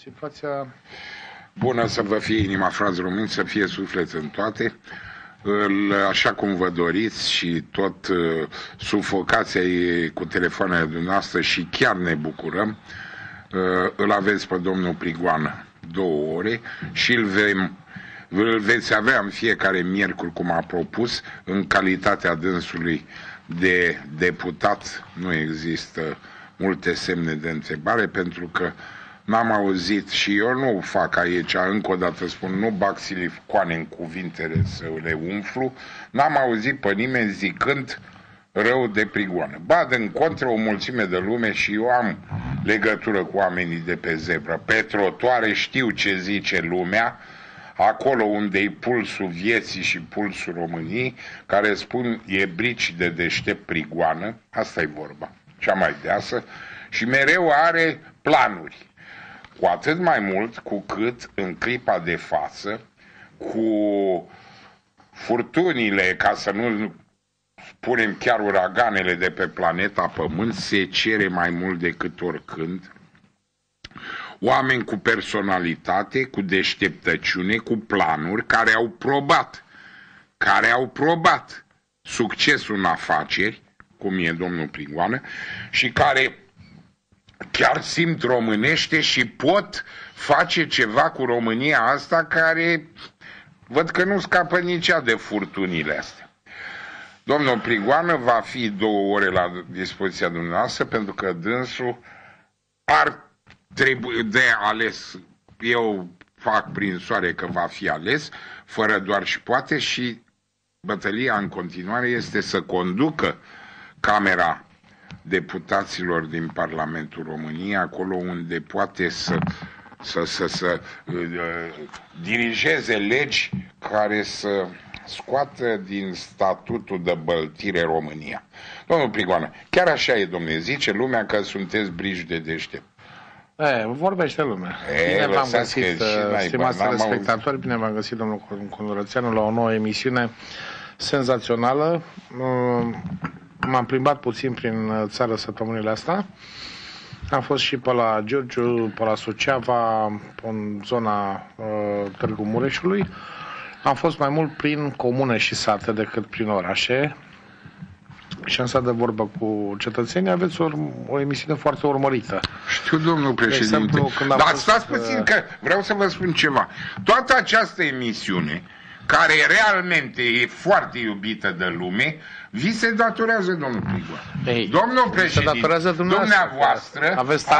situația... Bună să vă fie inima, frați români, să fie suflet în toate. Așa cum vă doriți și tot sufocația e cu telefoanele dumneavoastră și chiar ne bucurăm. Îl aveți pe domnul Prigoană 2 ore și îl veți avea în fiecare miercuri, cum a propus, în calitatea dânsului de deputat. Nu există multe semne de întrebare, pentru că n-am auzit, și eu nu fac aici, încă o dată spun, nu bag silicoane în cuvintele să le umflu, n-am auzit pe nimeni zicând rău de Prigoană. Ba, din contră, o mulțime de lume, și eu am legătură cu oamenii de pe zebră. Pe trotuare știu ce zice lumea, acolo unde e pulsul vieții și pulsul României, care spun e brici de deștept Prigoană, asta e vorba, cea mai deasă, și mereu are planuri. Cu atât mai mult cu cât în clipa de față, cu furtunile, ca să nu spunem chiar uraganele de pe planeta Pământ, se cere mai mult decât oricând oameni cu personalitate, cu deșteptăciune, cu planuri, care au probat succesul în afaceri, cum e domnul Prigoană, și care chiar simt românește și pot face ceva cu România asta, care văd că nu scapă nici ea de furtunile astea. Domnul Prigoană va fi 2 ore la dispoziția dumneavoastră, pentru că dânsul ar trebui de ales. Eu fac prin soare că va fi ales, fără doar și poate, și bătălia în continuare este să conducă Camera Deputaților din Parlamentul României, acolo unde poate să dirigeze legi care să scoată din statutul de băltire România. Domnul Prigoană, chiar așa e, domnule, zice lumea că sunteți brici de deștept. Vorbește lumea. Bine v-am găsit, stimați telespectatori, bine v-am găsit, domnul Condorățeanu, la o nouă emisiune senzațională. M-am plimbat puțin prin țară săptămânile astea. Am fost și pe la Giurgiu, pe la Suceava, în zona Târgu Mureșului. Am fost mai mult prin comune și sate decât prin orașe. Și am stat de vorbă cu cetățenii. Aveți o emisiune foarte urmărită. Știu, domnul președinte. Exemplu, dar stați puțin, că vreau să vă spun ceva. Toată această emisiune, care realmente e foarte iubită de lume, vi se datorează, domnul Prigoană. Domnul președinte, dumneavoastră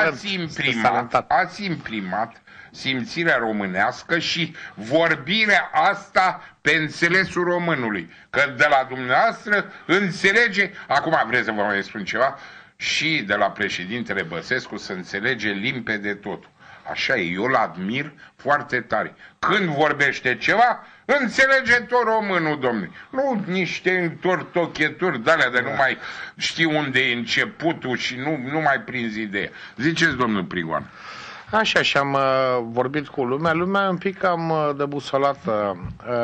ați imprimat simțirea românească și vorbirea asta pe înțelesul românului. Că de la dumneavoastră înțelege, acum vreți să vă mai spun ceva, și de la președintele Băsescu se înțelege limpede totul. Așa e, eu îl admir foarte tare. Când vorbește ceva, înțelege tot românul, domnule. Nu niște întortocheturi de-alea de nu mai știu unde e începutul și nu mai prinzi ideea. Ziceți, domnul Prigoană. Așa, și am vorbit cu lumea. Lumea un pic cam debusolată.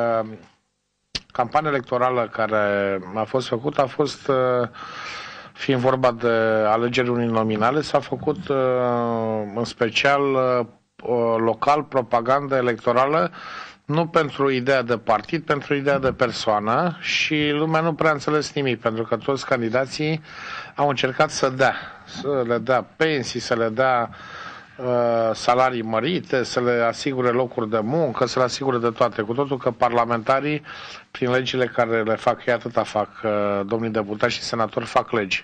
Campania electorală care a fost făcută a fost... Fiind vorba de alegeri uninominale, s-a făcut în special local propagandă electorală, nu pentru ideea de partid, pentru ideea de persoană, și lumea nu prea a înțeles nimic, pentru că toți candidații au încercat să le dea pensii, să le dea salarii mărite, să le asigure locuri de muncă, să le asigure de toate. Cu totul că parlamentarii, prin legile care le fac, ei atâta fac, domnii deputați și senatori fac legi.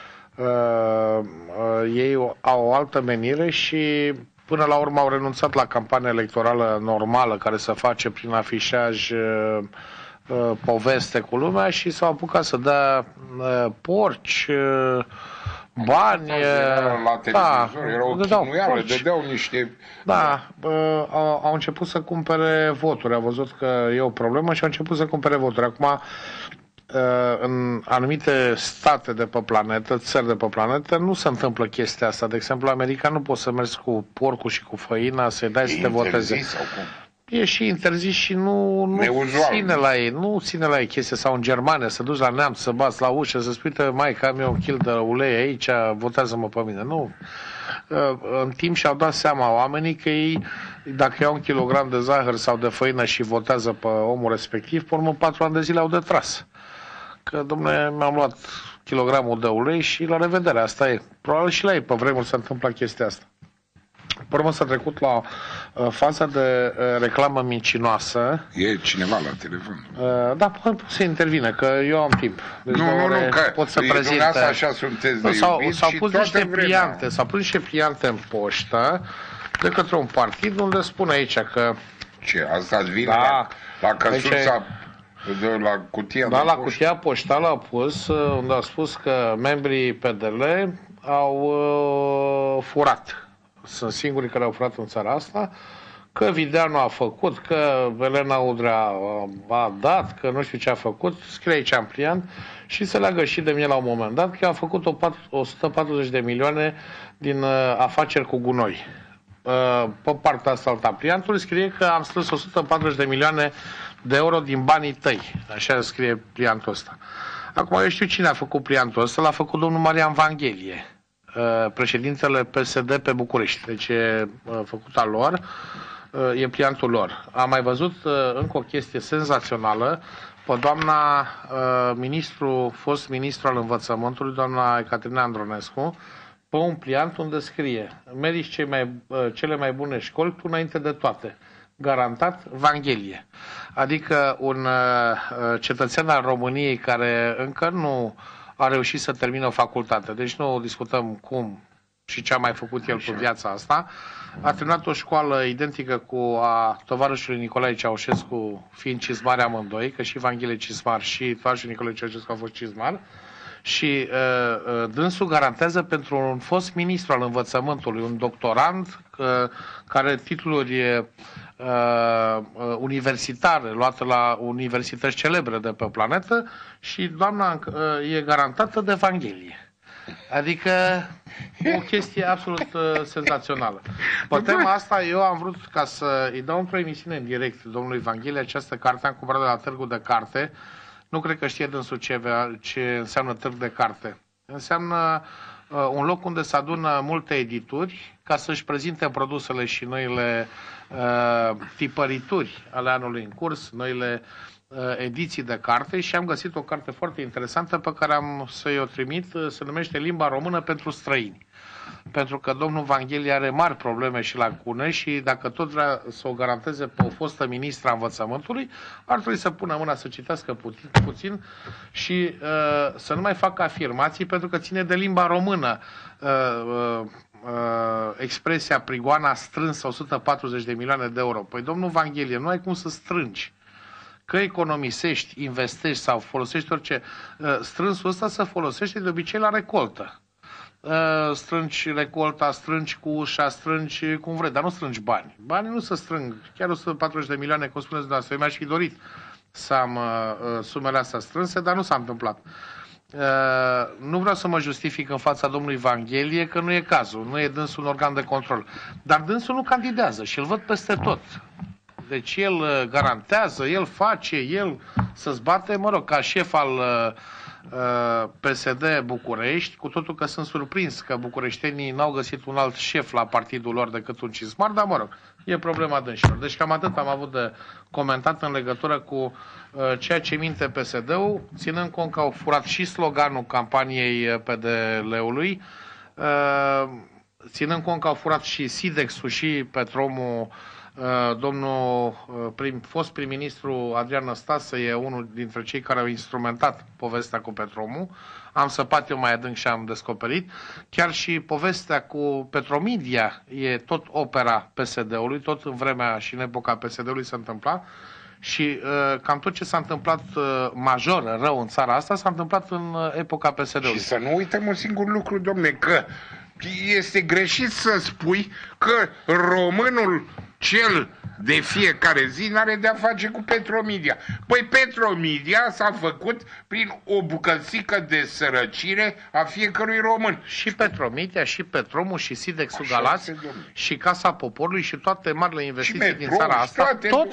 Ei au o altă menire și până la urmă au renunțat la campania electorală normală care se face prin afișaj, poveste cu lumea, și s-au apucat să dea porci, bani, la televizor, era o chinuială, dădeau niște... Da, au început să cumpere voturi, au văzut că e o problemă și au început să cumpere voturi. Acum, în anumite state de pe planetă, țări de pe planetă, nu se întâmplă chestia asta. De exemplu, America nu poți să mergi cu porcul și cu făina să-i dai să te voteze. E și interzis și nu ține la ei. Nu ține la ei chestia. Sau în Germania, să duci la neamț, să bați la ușă, să spui, mai că am eu un kil de ulei aici, votează-mă pe mine. Nu. în timp și-au dat seama oamenii că ei, dacă iau 1 kilogram de zahăr sau de făină și votează pe omul respectiv, pe urmă 4 ani de zile au de tras. Că, dom'le, mi-am luat kilogramul de ulei și la revedere, asta e. Probabil și la ei pe vremuri se întâmplă chestia asta. Pe urmă s-a trecut la faza de reclamă mincinoasă. E cineva la telefon. Da, poate să intervine, că eu am timp. Deci nu, că pot să prezint. Așa sunteți de iubit s-au și pus niște pliante, s-au pus niște pliante în poștă de către un partid unde spune aici că... Ce, asta îți vine la căsuța, la cutia de la cutia poștală a pus, unde a spus că membrii PDL au furat. Sunt singurii care au furat în țara asta, că Videanu a făcut, că Elena Udrea a dat, că nu știu ce a făcut, scrie aici în pliant și se leagă și de mine la un moment dat, că a făcut 140 de milioane din afaceri cu gunoi. Pe partea asta alta pliantului scrie că am strâns 140 de milioane de euro din banii tăi. Așa scrie pliantul ăsta. Acum eu știu cine a făcut pliantul ăsta, l-a făcut domnul Marian Vanghelie, președintele PSD pe București. Deci e făcuta lor, e pliantul lor. Am mai văzut încă o chestie senzațională pe doamna fost ministru al învățământului, doamna Ecaterina Andronescu, pe un pliant unde scrie: meriți cele mai bune școli tu înainte de toate. Garantat Vanghelie. Adică un cetățean al României care încă nu a reușit să termină o facultate. Deci nu discutăm cum și ce a mai făcut el pe viața asta. A terminat o școală identică cu a tovarășului Nicolae Ceaușescu, fiind cizmari amândoi, că și Vanghelie cizmar și tovarășul Nicolae Ceaușescu a fost cizmar. Și dânsul garantează pentru un fost ministru al învățământului, un doctorand care titluri universitare, luate la universități celebre de pe planetă, și doamna e garantată de Vanghelie. Adică o chestie absolut senzațională. Pe tema asta eu am vrut ca să îi dau într-o emisiune în direct domnului Vanghelie această carte. Am cumpărat de la Târgul de Carte. Nu cred că știe dânsul ce înseamnă târg de carte. Înseamnă un loc unde se adună multe edituri ca să-și prezinte produsele și noile tipărituri ale anului în curs, noile ediții de carte, și am găsit o carte foarte interesantă pe care am să-i o trimit, se numește Limba Română pentru străini. Pentru că domnul Vanghelie are mari probleme și lacune și dacă tot vrea să o garanteze pe o fostă ministra învățământului, ar trebui să pună mâna să citească puțin și să nu mai facă afirmații, pentru că ține de limba română. Expresia Prigoana a strâns 140 de milioane de euro. Păi, domnul Vanghelie, nu ai cum să strângi. Că economisești, investești sau folosești orice, strânsul ăsta se folosește de obicei la recoltă. Strângi recolta, strângi cu ușa, strângi cum vrei, dar nu strângi bani. Banii nu se strâng. Chiar 140 de milioane, cum spuneți dumneavoastră, eu mi-aș fi dorit să am sumele astea strânse, dar nu s-a întâmplat. Nu vreau să mă justific în fața domnului Vanghelie, că nu e cazul, nu e dânsul un organ de control. Dar dânsul nu candidează și îl văd peste tot. Deci el garantează, el face, el să-ți bate, mă rog, ca șef al PSD București, cu totul că sunt surprins că bucureștenii n-au găsit un alt șef la partidul lor decât un cizmar, dar mă rog, e problema dânșilor. Deci cam atât am avut de comentat în legătură cu ceea ce minte PSD-ul, ținând cont că au furat și sloganul campaniei PDL-ului, ținând cont că au furat și Sidex-ul și Petromul. Domnul fost prim-ministru Adrian Năstase e unul dintre cei care au instrumentat povestea cu Petromul. Am săpat eu mai adânc și am descoperit. Chiar și povestea cu Petromedia e tot opera PSD-ului, tot în vremea și în epoca PSD-ului se întâmpla. Și cam tot ce s-a întâmplat major, rău în țara asta, s-a întâmplat în epoca PSD-ului. Și să nu uităm un singur lucru, domne, că este greșit să spui că românul cel de fiecare zi n-are de-a face cu Petromedia. Păi Petromedia s-a făcut prin o bucățică de sărăcire a fiecărui român. Și Petromedia, și Petromul, și Sidexul Galați, și Casa Poporului, și toate marile investiții din țara asta, tot